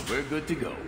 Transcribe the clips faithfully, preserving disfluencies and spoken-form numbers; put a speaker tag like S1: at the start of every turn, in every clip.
S1: We're good to go.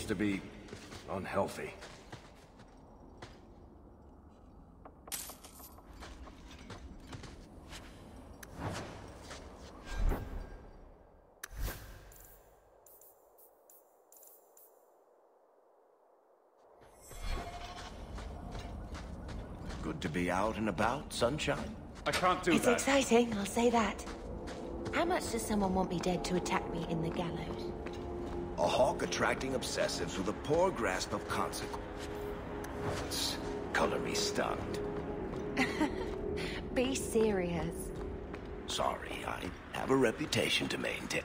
S1: to be unhealthy.
S2: Good to be out and about, sunshine.
S3: I can't do
S4: it's
S3: that.
S4: It's exciting, I'll say that. How much does someone want me dead to attack me in the gallows?
S2: A hawk attracting obsessives with a poor grasp of consequence. Color me stunned.
S4: Be serious.
S2: Sorry, I have a reputation to maintain.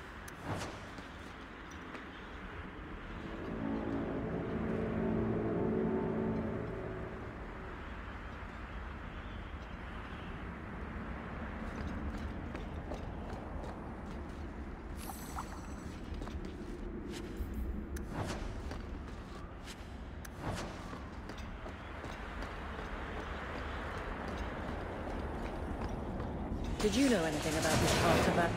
S5: Did you know anything about this part of that?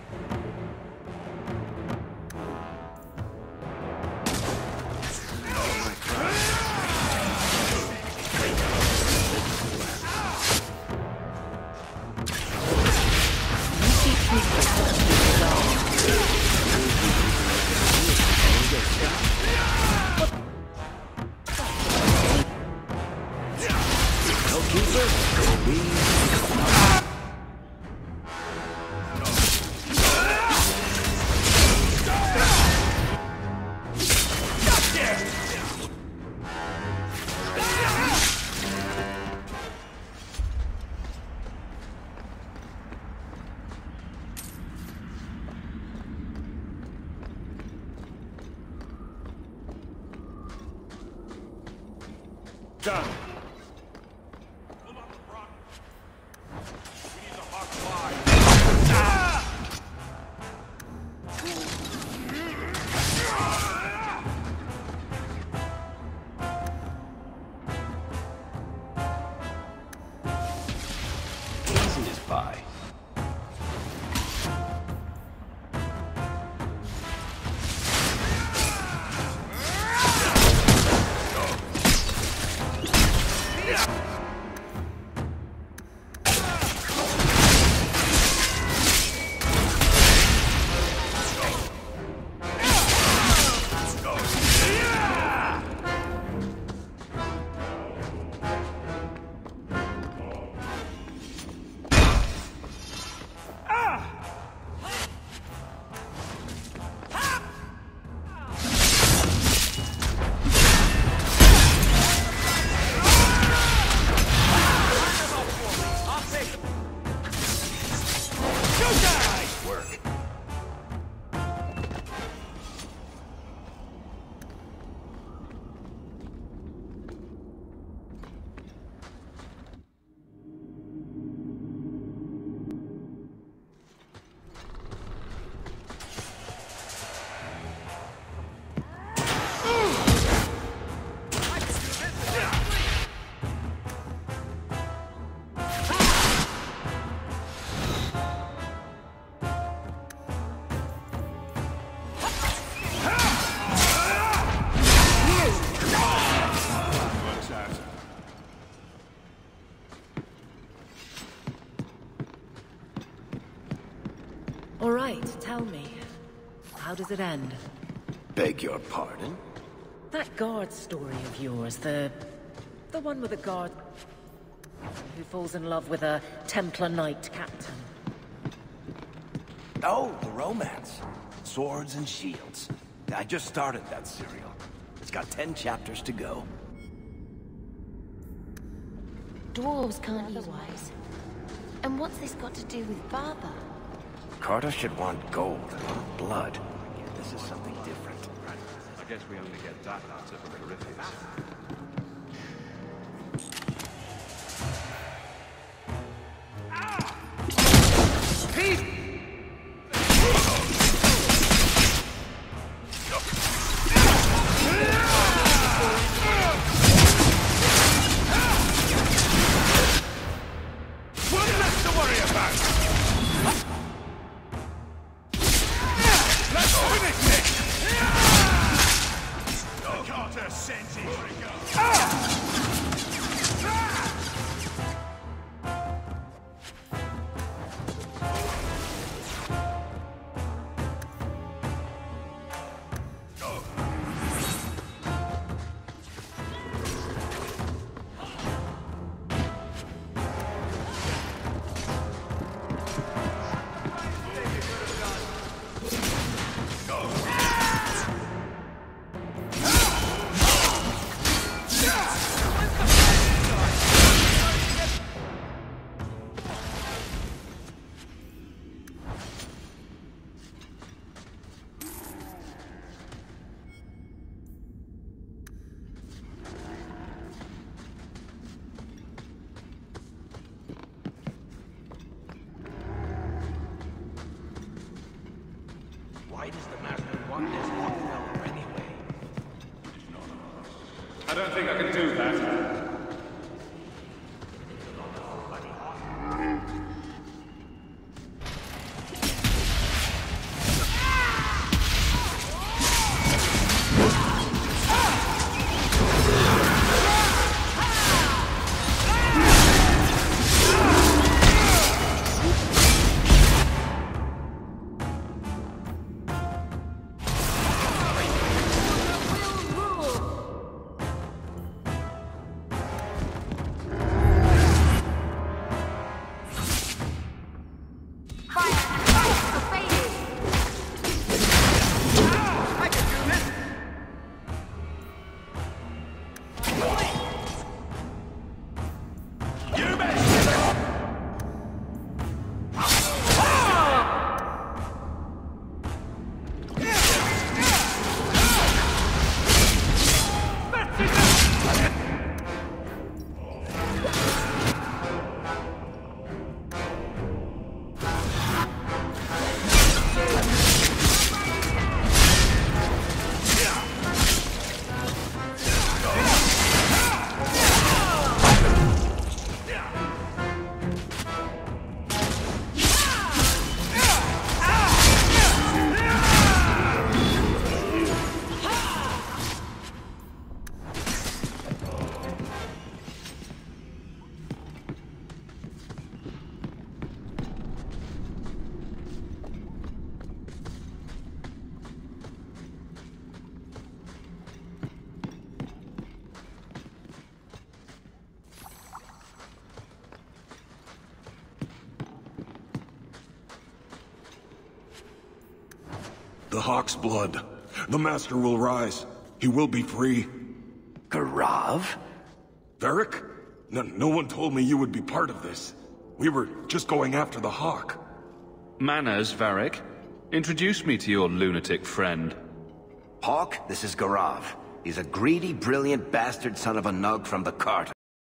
S3: Done.
S2: Easy as pie.
S5: All right, tell me. How does it end?
S2: Beg your pardon?
S5: That guard story of yours, the... the one with the guard... who falls in love with a Templar Knight captain.
S2: Oh, the romance. Swords and shields. I just started that serial. It's got ten chapters to go.
S4: Dwarves can't use wise. And what's this got to do with Baba?
S2: Carter should want gold, not blood. This is something different.
S3: I guess we only get that out of Corypheus.
S1: Why does the Master want this hot fella anyway?
S3: I don't think I can do that.
S6: The Hawk's blood. The Master will rise. He will be free.
S2: Garav?
S6: Varric? No, no one told me you would be part of this. We were just going after the Hawk.
S3: Manners, Varric. Introduce me to your lunatic friend.
S2: Hawk, this is Garav. He's a greedy, brilliant bastard son of a nug from the cart.